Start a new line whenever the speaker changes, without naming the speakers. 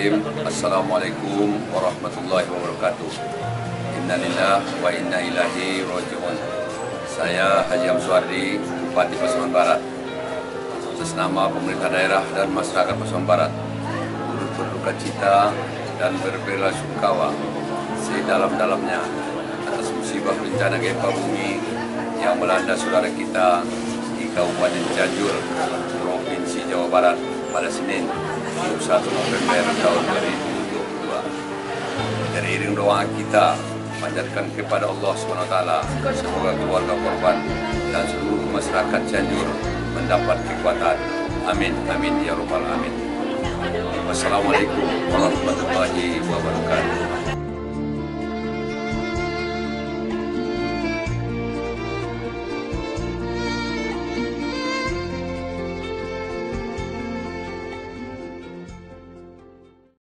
Bismillahirrahmanirrahim. Assalamualaikum warahmatullahi wabarakatuh. Innalillahi wa inna ilaihi raji'un. Saya Haji Amswardi, Bupati Pasaman Barat. Atas nama pemerintah daerah dan masyarakat Pasaman Barat, turut berduka cita dan berbelasungkawa sedalam-dalamnya atas musibah bencana gempa bumi yang melanda saudara kita di Kabupaten Cianjur, Provinsi Jawa Barat pada Senin 21 November tahun 2022. Dari iring doa kita panjatkan kepada Allah SWT, semoga keluarga korban dan seluruh masyarakat Cianjur mendapat kekuatan. Amin, amin, ya rabbal alamin. Wassalamualaikum warahmatullahi wabarakatuh.